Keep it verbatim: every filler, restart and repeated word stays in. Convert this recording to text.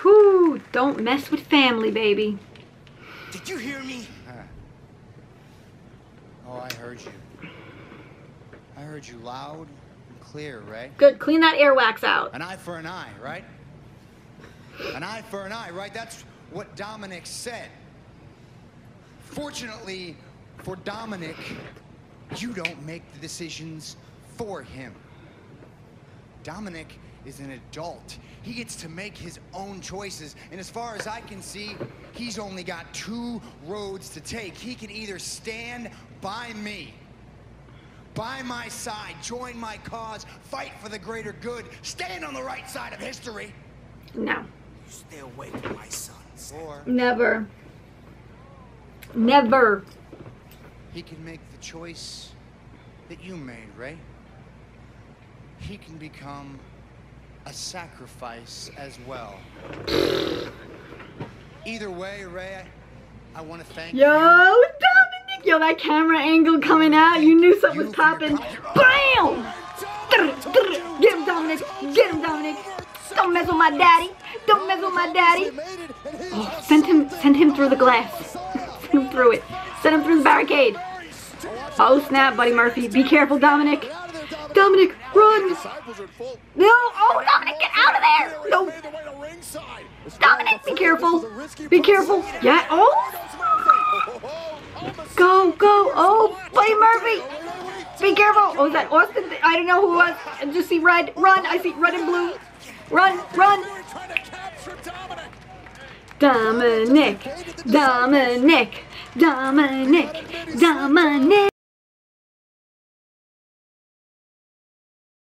Whew, don't mess with family, baby. Did you hear me? Huh. Oh, I heard you. I heard you loud and clear, Ray. Good, clean that earwax out. An eye for an eye, right? An eye for an eye, right? That's what Dominic said. Fortunately for Dominic, you don't make the decisions for him. Dominic is an adult. He gets to make his own choices. And as far as I can see, he's only got two roads to take. He can either stand by me, by my side, join my cause, fight for the greater good, stand on the right side of history. No. Stay away from my sons. Or never. Never. He can make the choice that you made, Ray. He can become a sacrifice as well. Either way, Ray, I, I want to thank Yo, you. Dominic! Yo, that camera angle coming out, you knew something was popping. Bam! Get him, Dominic! Get him, Dominic! Don't mess with my daddy! Don't mess with my daddy! Oh, send him, send him through the glass. Send him through it. Send him through the barricade. Oh snap, Buddy Murphy. Be careful, Dominic. Dominic, run! No! Oh, Dominic, get out of there! No! Dominic, be careful! Be careful! Yeah, oh! Go, go! Oh, Buddy Murphy! Be careful! Oh, is that Austin? I don't know who it was. I just see red. Run! I see red and blue. Run! Run! Dominic! Dominic! Dominic! Dominic!